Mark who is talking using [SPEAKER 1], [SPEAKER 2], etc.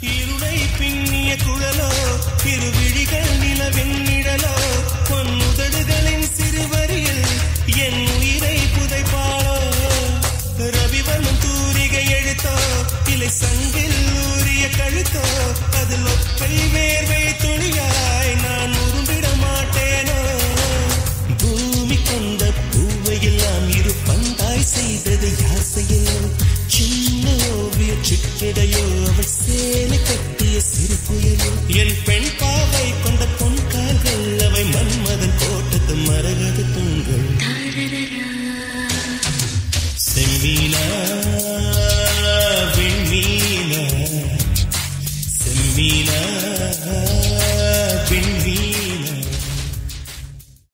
[SPEAKER 1] இருளை பின்னிய குழலோ திருவிழிகள் நிலவின் நிழலோ பொன்னுதடுகளின் சிறுவரியில் என் உயிரை புதைப்பாளோ ரவிவர்மன் தூரிகை எழுத்தோ இலை சங்கில் ஊறிய கழுத்தோ அதில் ஒப்பை வேர்வை துளியாய் நான் உரும்பிட மாட்டேனோ பூமி கொண்ட பூவை எல்லாம் இரு பந்தாய் செய்தது யார் செய்யலோ சின்ன ஓவிய சிக்கிடையோ அவள் சேலை கட்டிய சிறு புயலோ என் பெண் பாவை கொண்ட பொன் கால்கள் அவை மன்மதன் கோட்டத்து மரகத தூண்கள் செம்மீனா